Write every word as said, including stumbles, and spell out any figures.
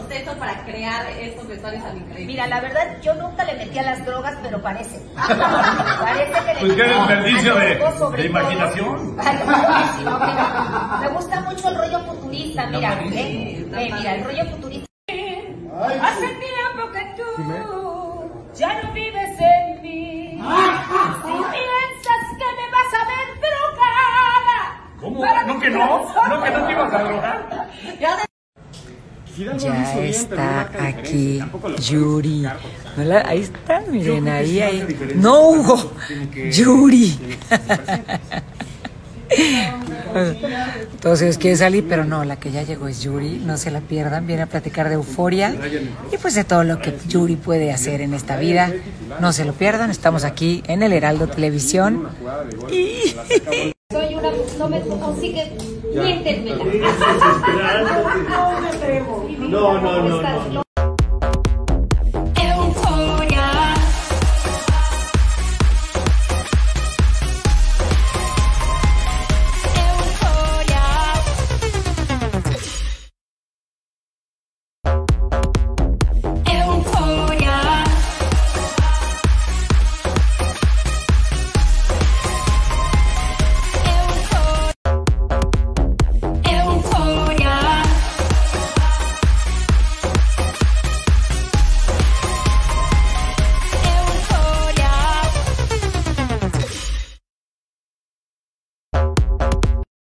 proceso para crear estos vestuarios tan increíbles? Mira, la verdad, yo nunca le metí a las drogas, pero parece. Parece que le Pues qué desperdicio de, sobre de imaginación. Ay, buenísimo, mira. Me gusta mucho el rollo futurista, mira. Ve, ve, mira, el rollo futurista. Hace tiempo que tú ya no vives en mí. Si piensas que me vas a ver drogada. ¿Cómo? ¿No que no? ¿No que no te ibas a drogar? Ya está aquí Yuri. Hola, ahí está, miren, ahí, ahí. No, Hugo, Yuri. Entonces quiere salir, pero no, la que ya llegó es Yuri, no se la pierdan, viene a platicar de euforia y pues de todo lo que Yuri puede hacer en esta vida, no se lo pierdan, estamos aquí en el Heraldo Televisión y... Soy una... No me... Así que... Miéntenmela. No, no, no, no.